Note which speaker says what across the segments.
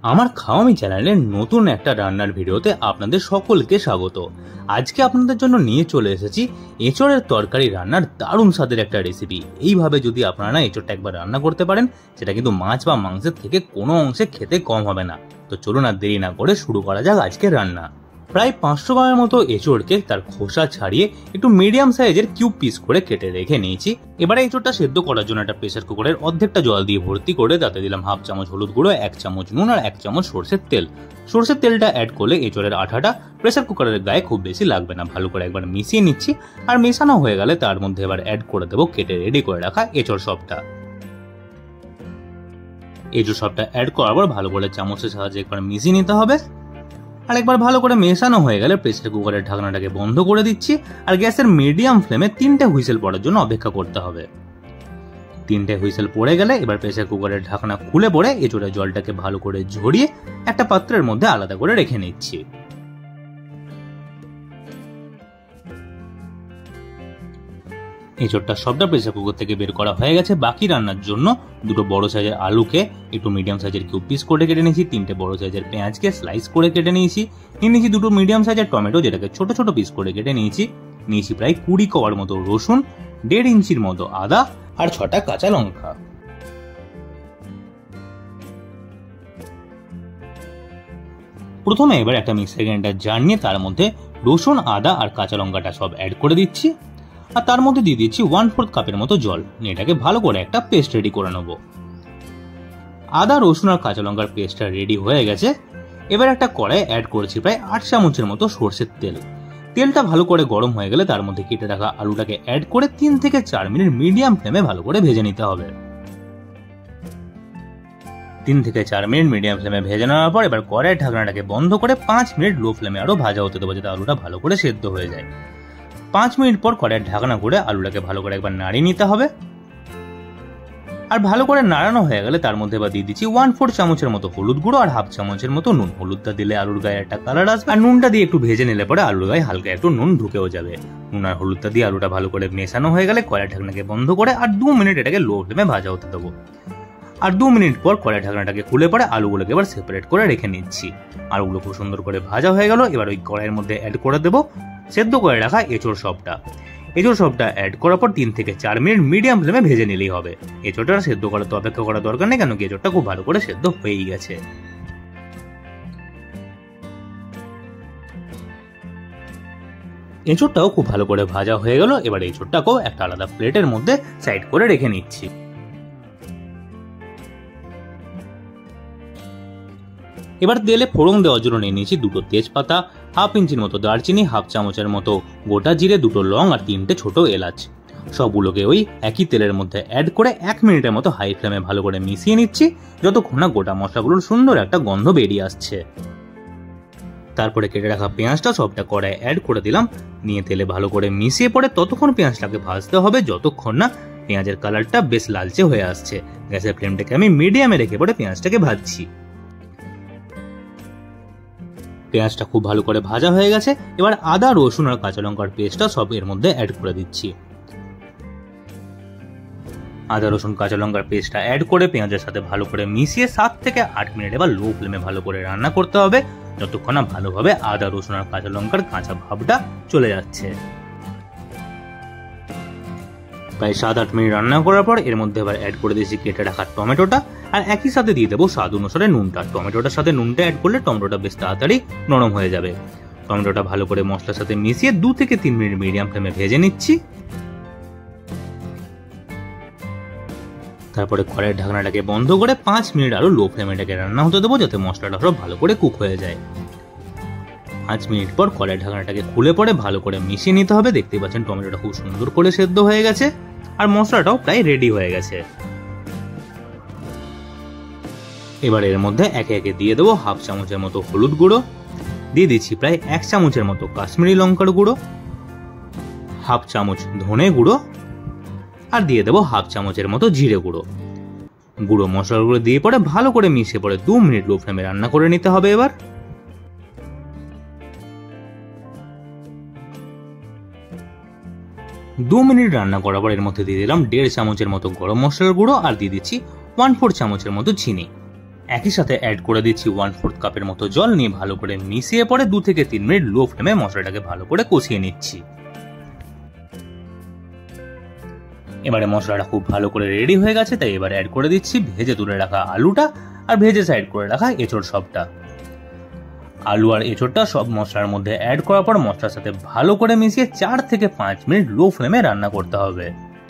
Speaker 1: আমার খাওয়ামি চ্যানেলের নতুন একটা রান্নার ভিডিওতে আপনাদের সকলকে স্বাগত। আজকে আপনাদের জন্য নিয়ে চলে এসেছি এঁচড়ের তরকারি রান্নার দারুণ স্বাদের একটা রেসিপি। এইভাবে যদি আপনারা এঁচড়টা একবার রান্না করতে পারেন, সেটা কিন্তু মাছ বা মাংসের থেকে কোনো অংশে খেতে কম হবে না। তো চলুন আর দেরি না করে শুরু করা যাক আজকের রান্না। প্রায় 500 গ্রামের মতো এঁচড়কে তার খোসা ছাড়িয়ে একটু মিডিয়াম সাইজের কিউব পিস করে কেটে রেখে নিয়েছি। এবারে এঁচড়টা সেদ্ধ করার জন্য একটা প্রেসার কুকারের অর্ধেকটা জল দিয়ে ভর্তি করে তাতে দিলাম 1/2 চামচ হলুদ গুঁড়ো, 1 চামচ নুন আর 1 চামচ সরষের তেল। সরষের তেলটা অ্যাড করলে এঁচড়ের আঠাটা প্রেসার কুকারের গায়ে খুব বেশি লাগবে না। ভালো করে একবার মিশিয়ে নিচ্ছি। আর মেশানো হয়ে গেলে তার মধ্যে এবার অ্যাড করে দেবো কেটে রেডি করে রাখা এঁচড় সবটা। এঁচড় সবটা অ্যাড করার পর ভালো করে চামচের সাহায্যে একবার মিশিয়ে নিতে হবে। আর একবার ভালো করে মেশানো হয়ে গেলে প্রেসার কুকারের ঢাকনাটাকে বন্ধ করে দিচ্ছি। আর গ্যাসের মিডিয়াম ফ্লেমে 3টে হুইসেল পড়ার জন্য অপেক্ষা করতে হবে। 3টে হুইসেল পড়ে গেলে এবার প্রেসার কুকারের ঢাকনা খুলে পড়ে এঁচড়ের জলটাকে ভালো করে ঝরিয়ে একটা পাত্রের মধ্যে আলাদা করে রেখে নিচ্ছি। এঁচড়টা সবটা প্রেসার কুকার থেকে বের করা হয়ে গেছে। বাকি রান্নার জন্য দুটো বড় সাইজের আলুকে একটু মিডিয়াম সাইজের কিউব পিস করে কেটে নিয়েছি। 3টে বড় সাইজের পেঁয়াজকে স্লাইস করে কেটে নিয়েছি। নিয়েছি দুটো মিডিয়াম সাইজের টমেটো, যেটাকে ছোট ছোট পিস করে কেটে নিয়েছি। নিয়েছি প্রায় 20 কোয়ার মতো রসুন, 1.5 ইঞ্চির মতো আদা আর 6টা কাঁচা লঙ্কা। প্রথমে এবার একটা মিক্সার গ্রাইন্ডার জার নিয়ে তার মধ্যে রসুন, আদা আর কাঁচা লঙ্কাটা সব অ্যাড করে দিচ্ছি। আর তার মধ্যে দিয়ে দিচ্ছি 1/4 কাপের মতো জল। এটাকে ভালো করে একটা পেস্ট রেডি করে নেব। আদা, রসুন আর কাঁচা লঙ্কার পেস্টটা রেডি হয়ে গেছে। এবার একটা কড়াই অ্যাড করেছি প্রায় 8 চামচের মতো সরষের তেল। তেলটা ভালো করে গরম হয়ে গেলে তার মধ্যে কেটে রাখা আলুটাকে অ্যাড করে 3 থেকে 4 মিনিট মিডিয়াম ফ্লেমে ভালো করে ভেজে নিতে হবে। 3 থেকে 4 মিনিট মিডিয়াম ফ্লেমে ভেজে নেওয়ার পর এবার কড়াইয়ের ঢাকনাটাকে বন্ধ করে 5 মিনিট লো ফ্লেমে আরো ভাজা হতে দেবো, যাতে আলুটা ভালো করে সেদ্ধ হয়ে যায়। 5 মিনিট পর কড়াইয়ের ঢাকনা করে আলুটাকে ভালো করে একবার নাড়িয়ে নিতে হবে। আর ভালো করে নাড়ানো হয়ে গেলে তার মধ্যে এবার দিয়ে দিচ্ছি 1/4 চামচের মতো হলুদ গুঁড়ো আর 1/2 চামচের মতো নুন। হলুদটা দিলে আলুর গায়ে একটা কালার আসবে, আর নুনটা দিয়ে একটু ভেজে নিলে পরে আলুর গায়ে হালকা একটু নুন ঢুকেও যাবে। নুন আর হলুদটা দিয়ে আলুটা ভালো করে মেশানো হয়ে গেলে কড়াইয়ের ঢাকনাকে বন্ধ করে আর 2 মিনিট এটাকে লো ফ্লেমে ভাজা হতে দেবো। আর 2 মিনিট পর কড়াইয়ের ঢাকনাটাকে খুলে পরে আলুগুলোকে এবার সেপারেট করে রেখে নিচ্ছি। আলুগুলো খুব সুন্দর করে ভাজা হয়ে গেল। এবার ওই কড়াইয়ের মধ্যে অ্যাড করে দেবো সেদ্ধ করে রাখা এঁচড় সবটা। এঁচড় সবটা অ্যাড করার পর 3 থেকে 4 মিনিট মিডিয়াম ফ্লেমে ভেজে নিলেই হবে। এঁচড়টা সেদ্ধ করার তো অপেক্ষা করার দরকার নেই, কেন কি এঁচড়টা খুব ভালো করে সেদ্ধ হয়েই গেছে। এঁচড়টাও খুব ভালো করে ভাজা হয়ে গেল। এবার এঁচড়টাকেও একটা আলাদা প্লেটের মধ্যে সাইড করে রেখে নিচ্ছি। এবার তেলে ফোড়ন দেওয়ার জন্য নিয়ে নিয়েছি দুটো তেজপাতা, 1/2 ইঞ্চির মতো দারচিনি, 1/2 চামচের মতো গোটা জিরে, দুটো লং আর 3টে ছোট এলাচ। সবগুলোকে ওই একই তেলের মধ্যে অ্যাড করে 1 মিনিটের মতো হাই ফ্লেমে ভালো করে মিশিয়ে নিচ্ছি, যতক্ষণ না গোটা মশলাগুলোর সুন্দর একটা গন্ধ বেরিয়ে আসছে। তারপরে কেটে রাখা পেঁয়াজটা সবটা কড়ায় অ্যাড করে দিলাম। নিয়ে তেলে ভালো করে মিশিয়ে পরে ততক্ষণ পেঁয়াজটাকে ভাজতে হবে যতক্ষণ না পেঁয়াজের কালারটা বেশ লালচে হয়ে আসছে। গ্যাসের ফ্লেমটাকে আমি মিডিয়ামে রেখে পরে পেঁয়াজটাকে ভাজছি। পেঁয়াজটা খুব ভালো করে ভাজা হয়ে গেছে। এবার আদা, রসুন আর কাঁচা লঙ্কার পেস্টটা সব এর মধ্যে অ্যাড করে দিচ্ছি। আদা, রসুন, কাঁচা লঙ্কার পেস্টটা অ্যাড করে পেঁয়াজের সাথে ভালো করে মিশিয়ে 7 থেকে 8 মিনিট এবার লো ফ্লেমে ভালো করে রান্না করতে হবে, যতক্ষণ না ভালোভাবে আদা, রসুন আর কাঁচা লঙ্কার কাঁচা ভাবটা চলে যাচ্ছে। প্রায় 7-8 মিনিট রান্না করার পর এর মধ্যে এবার অ্যাড করে দিয়েছি কেটে রাখা টমেটোটা, আর একই সাথে দিয়ে দেবো স্বাদ অনুসারে নুনটা। টমেটোটার সাথে নুনটা অ্যাড করলে টমেটোটা বেশ তাড়াতাড়ি নরম হয়ে যাবে। টমেটোটা ভালো করে মশলার সাথে মিশিয়ে 2 থেকে 3 মিনিট মিডিয়াম ফ্লেমে ভেজে নিচ্ছি। তারপরে কড়াইয়ের ঢাকনাটাকে বন্ধ করে 5 মিনিট আরো লো ফ্লেমে এটাকে রান্না হতে দেবো, যাতে মশলাটা আরো ভালো করে কুক হয়ে যায়। 5 মিনিট পর কড়াইয়ের ঢাকনাটাকে খুলে পরে ভালো করে মিশিয়ে নিতে হবে। দেখতেই পাচ্ছেন টমেটোটা খুব সুন্দর করে সেদ্ধ হয়ে গেছে আর মশলাটাও প্রায় রেডি হয়ে গেছে। এবার এর মধ্যে একে একে দিয়ে দেবো 1/2 চামচের মতো হলুদ গুঁড়ো, দিয়ে দিচ্ছি প্রায় 1 চামচের মতো কাশ্মীরি লঙ্কার গুঁড়ো, 1/2 চামচ ধনে গুঁড়ো আর দিয়ে দেবো 1/2 চামচের মতো জিরে গুঁড়ো। গুঁড়ো মশলাগুলো দিয়ে পরে ভালো করে মিশিয়ে পরে 2 মিনিট লো ফ্লেমে রান্না করে নিতে হবে। এবার 2 মিনিট রান্না করার পর এর মধ্যে দিয়ে দিলাম 1.5 চামচের মতো গরম মশলার গুঁড়ো আর দিয়ে দিচ্ছি 1/4 চামচের মতো চিনি। একই সাথে অ্যাড করে দিচ্ছি 1/4 কাপের মতো জল, নিয়ে ভালো করে মিশিয়ে পরে 2 থেকে 3 মিনিট লো ফ্লেমে মশলাটাকে ভালো করে কষিয়ে নিচ্ছি। এবারে মশলাটা খুব ভালো করে রেডি হয়ে গেছে, তাই এবার অ্যাড করে দিচ্ছি ভেজে তুলে রাখা আলুটা আর ভেজে সাইড করে রাখা এঁচড় সবটা। আলু আর এঁচড়টা সব মশলার মধ্যে অ্যাড করার পর মশলার সাথে ভালো করে মিশিয়ে 4 থেকে 5 মিনিট লো ফ্লেমে রান্না করতে হবে।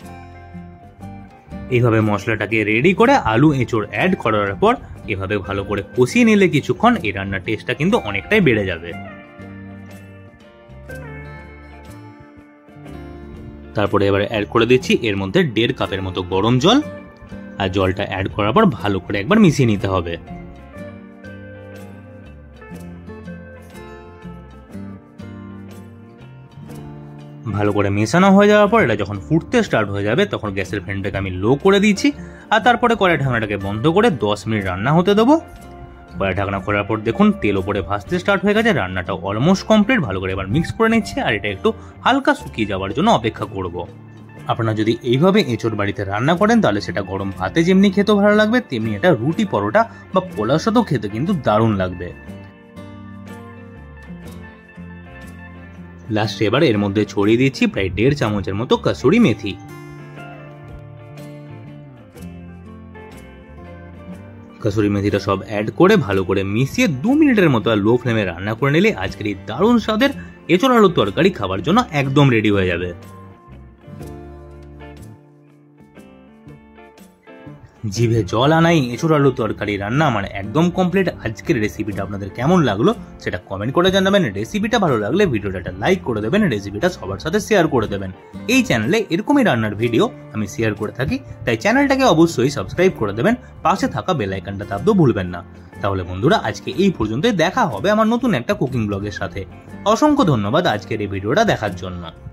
Speaker 1: এইভাবে মশলাটাকে রেডি করে আলু এঁচড় অ্যাড করার পর এভাবে ভালো করে কষিয়ে নিলে কিছুক্ষণ এই রান্নার টেস্টটা কিন্তু অনেকটাই বেড়ে যাবে। তারপরে এবার অ্যাড করে দিচ্ছি এর মধ্যে 1.5 কাপের মতো গরম জল, আর জলটা অ্যাড করার পর ভালো করে একবার মিশিয়ে নিতে হবে। ভালো করে মেশানো হয়ে যাওয়ার পর এটা যখন ফুটতে স্টার্ট হয়ে যাবে তখন গ্যাসের ফ্লেমটাকে আমি লো করে দিয়েছি, আর তারপরে কড়াই ঢাকনাটাকে বন্ধ করে 10 মিনিট রান্না হতে দেবো। কড়াই ঢাকনা করার পর দেখুন তেল ওপরে ভাসতে স্টার্ট হয়ে গেছে, রান্নাটা অলমোস্ট কমপ্লিট। ভালো করে এবার মিক্স করে নিচ্ছে আর এটা একটু হালকা শুকিয়ে যাওয়ার জন্য অপেক্ষা করব। আপনারা যদি এইভাবে এঁচড় বাড়িতে রান্না করেন তাহলে সেটা গরম ভাতে যেমনি খেতে ভালো লাগবে, তেমনি এটা রুটি পরোটা বা পোলাওর সাথেও খেতে কিন্তু দারুণ লাগবে। লাস্টে এবার এর মধ্যে ছড়িয়ে দিচ্ছি প্রায় 1.5 চামচের মতো কসুরি মেথি। কসুরি মেথিটা সব অ্যাড করে ভালো করে মিশিয়ে 2 মিনিটের মতো লো ফ্লেমে রান্না করে নিলে আজকের এই দারুণ স্বাদের এঁচড় আলুর তরকারি খাবার জন্য একদম রেডি হয়ে যাবে। জিভে জল আনাই এঁচড় আলুর তরকারি রান্না আমার একদম কমপ্লিট। আজকের রেসিপিটা আপনাদের কেমন লাগলো সেটা কমেন্ট করে জানাবেন। রেসিপিটা ভালো লাগলে ভিডিওটা একটা লাইক করে দেবেন, রেসিপিটা সবার সাথে শেয়ার করে দেবেন। এই চ্যানেলে এরকমই রান্নার ভিডিও আমি শেয়ার করে থাকি, তাই চ্যানেলটাকে অবশ্যই সাবস্ক্রাইব করে দেবেন, পাশে থাকা বেল আইকনটা চাপতেও ভুলবেন না। তাহলে বন্ধুরা আজকে এই পর্যন্তই, দেখা হবে আমার নতুন একটা কুকিং ব্লগের সাথে। অসংখ্য ধন্যবাদ আজকের এই ভিডিওটা দেখার জন্য।